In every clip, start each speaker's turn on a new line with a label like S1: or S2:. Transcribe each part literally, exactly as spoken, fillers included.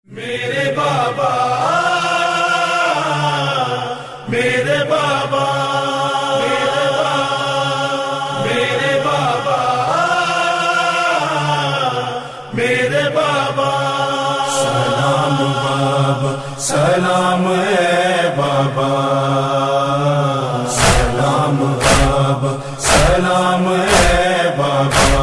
S1: میرے بابا میرے بابا میرے بابا میرے بابا سلام بابا سلام اے بابا سلام بابا سلام اے بابا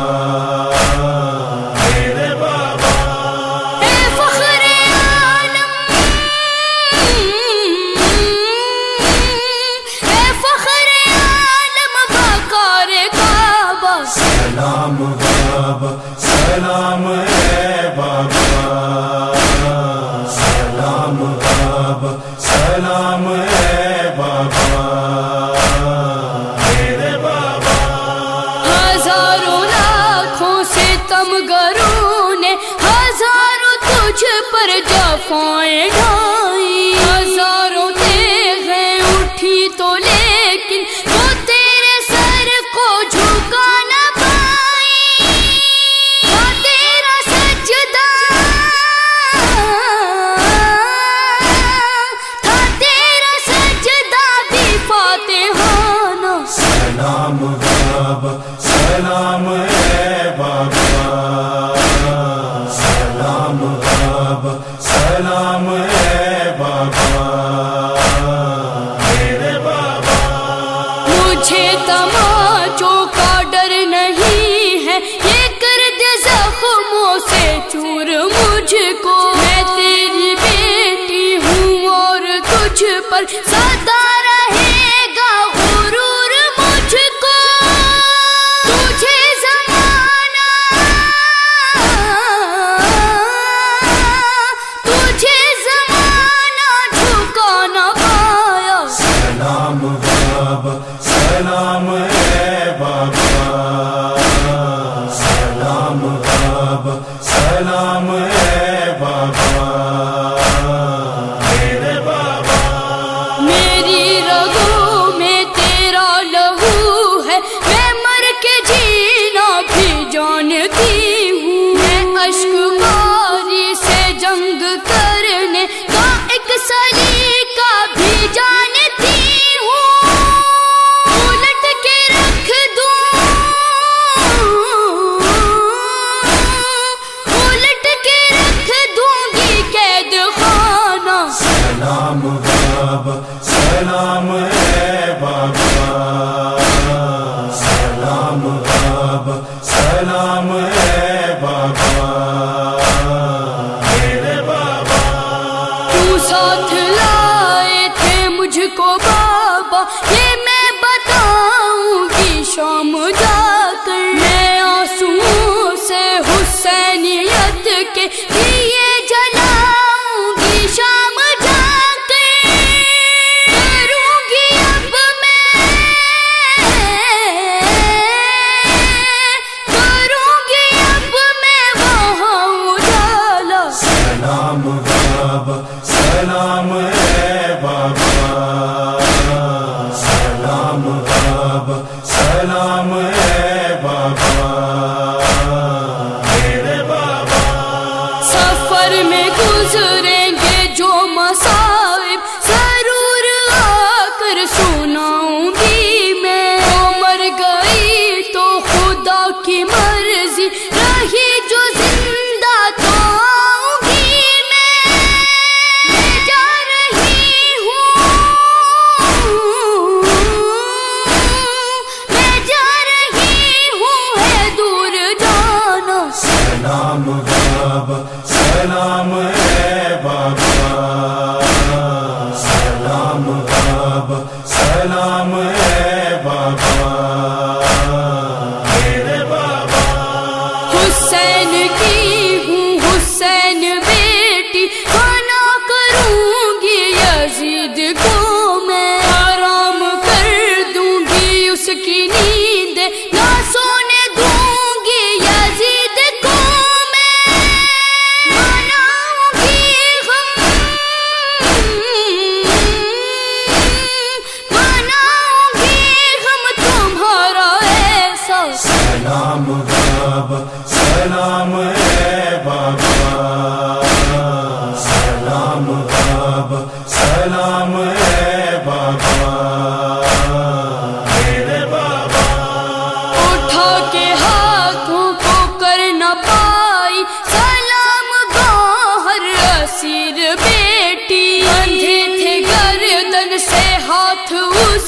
S1: سلام بابا سلام اے بابا سلام بابا سلام اے بابا میرے بابا
S2: ہزاروں لاکھوں سے تمغروں نے ہزاروں تجھ پر جفائیں ڈھائی، ہزاروں تیغیں اٹھی تو لیکن وہ تیرے سر کو جھکا نہ
S1: سلام بابا سلام اے بابا سلام بابا سلام اے بابا میرے بابا
S2: مجھے تماچوں کا ڈر نہیں ہے، یہ کر دے زخموں سے چور مجھ کو، میں تیری بیٹی ہوں اور تجھ پر سدا رہے گا غرور مجھ کو، تجھے زمانہ تجھے زمانہ جھکا نہ پایا۔
S1: سلام بابا سلام اے بابا سلام بابا سلام اے بابا میرے بابا
S2: میری رگوں میں تیرا لہو ہے، میں مر کے جینا بھی جانتی ہوں، میں اشک باری سے جنگ کرنے کا ایک سلیقہ بھی جانتی ہوں، الٹ کے رکھ دوں الٹ کے رکھ دوں گی قید خانہ۔
S1: سلام بابا سلام اے بابا سلام بابا سلام اے بابا میرے بابا
S2: کیوں ساتھ لائے تھے مجھ کو بابا، یہ میں بتاؤں گی شام جا کر، میں آنسوؤں سے حسینیت کے دیے جلاؤں گی شام جا کر، کروں گی اب میں کروں گی اب میں وہاں اجالا۔
S1: سلام بابا سلام اے بابا سلام بابا سلام اے بابا میرے بابا
S2: سفر میں گزریں گے جو مصائب ضرور آ کر سناؤں گی میں، مر گئی تو خدا کی مرضی رہی جو زندہ تو آؤں گی میں، میں جا رہی ہوں میں جا رہی ہوں ہے دور جانا۔
S1: سلام بابا سلام اے بابا سلام بابا سلام اے بابا میرے بابا
S2: حسین کی ہوں حسین بیٹی، فنا کروں گی یزید کو میں، حرام کر دوں گی اس کی نیند، نہ سونے دوں گی یزید کو میں، مناؤں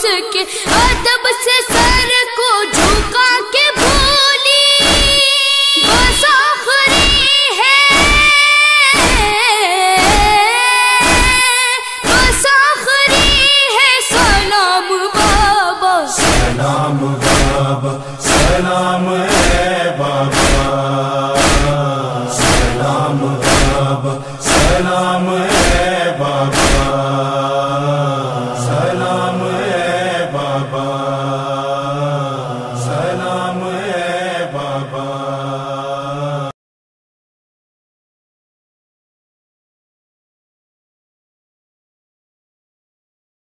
S2: کے ادب سے سر کو جھکا کے بولی بس آخری ہے بس آخری ہے سلام بابا
S1: سلام بابا سلام اے بابا سلام بابا سلام